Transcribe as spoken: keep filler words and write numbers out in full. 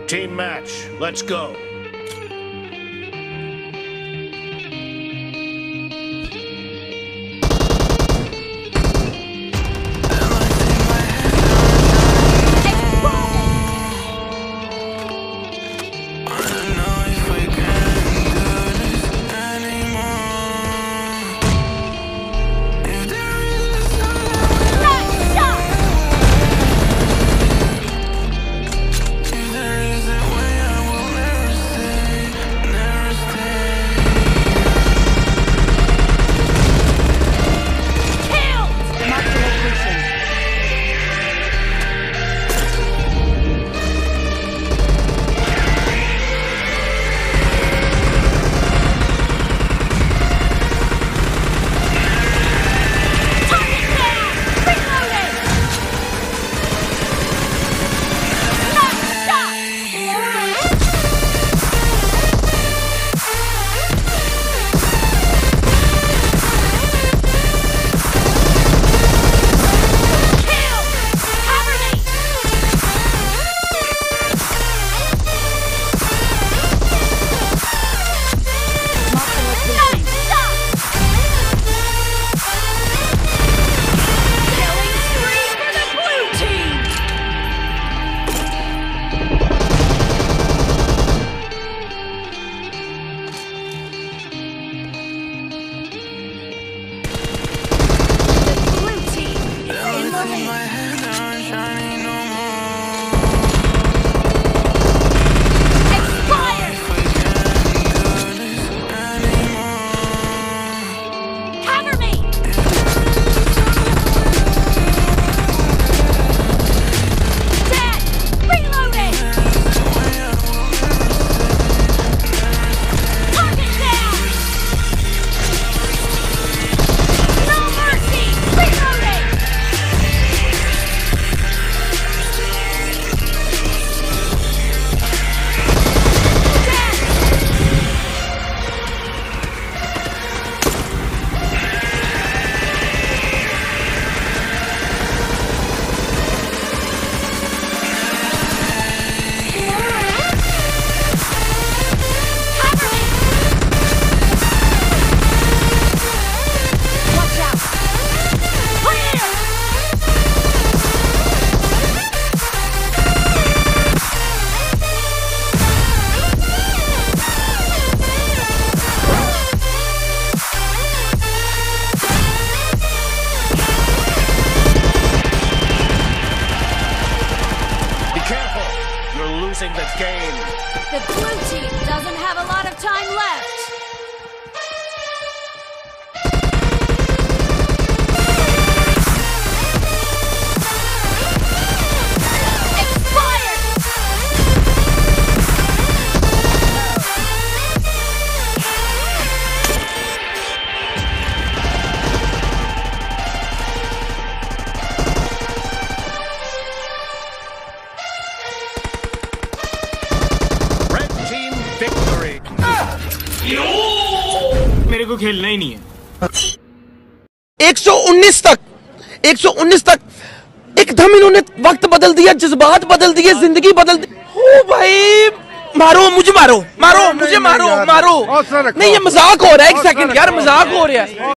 Team match, let's go. Losing the game. The blue team doesn't have a lot of time left. मेरे को खेलना ही नहीं है। एक सौ उन्नीस तक एक सौ उन्नीस तक एकदम इन्होंने वक्त बदल दिया, जज्बात बदल दिए, जिंदगी बदल दी। ओ भाई मारो मुझे, मारो मारो मुझे, मारो मारो। नहीं ये मजाक हो रहा है, एक सेकंड यार, मजाक हो रहा है।